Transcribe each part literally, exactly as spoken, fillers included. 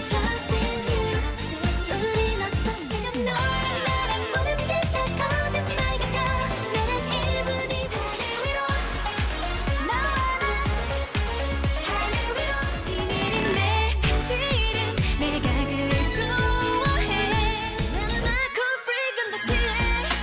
Just in you. 우린 어떤 지금 너랑 나랑 모든 게 다 거짓말 같아. 나는 일분이 하늘 위로 나와 나 하늘 위로 비밀인 내 사실은 내가 그를 좋아해. 나는 알코올 free 근데 취해.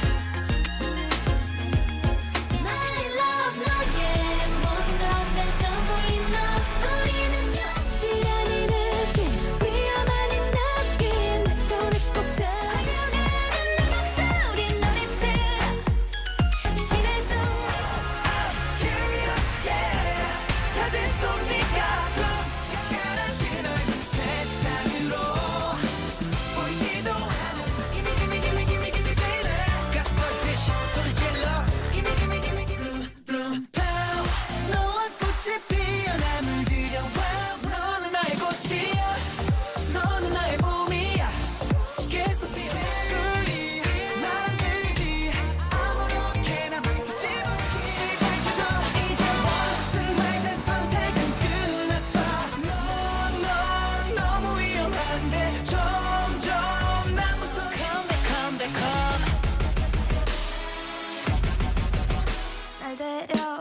나의 love 너의 모든 건 내 전부인 너. 우리는 지연이 느낌 위험한 이 느낌 내 손을 꼭 잡아. 화려한 내 목소리 널 입술아 심해서 Curious yeah 사진 속 네가 손가락질 넓은 세상으로 보이지도 않은 Gimme gimme gimme gimme gimme baby 가슴 떨듯이 소리 질러 Gimme gimme gimme gimme bloom bloom pow 너와 꽃이 피어나 물들여 wow 너는 나의 꽃이야 너는 나의 봄이야 계속 피어 우리 나랑 왠지 아무렇게나 맡기지 못해 밝혀져 이제 뭐든 말든 선택은 끝났어 넌, 넌 너무 위험한데 점점 난 무서워 Come back come back come 날 데려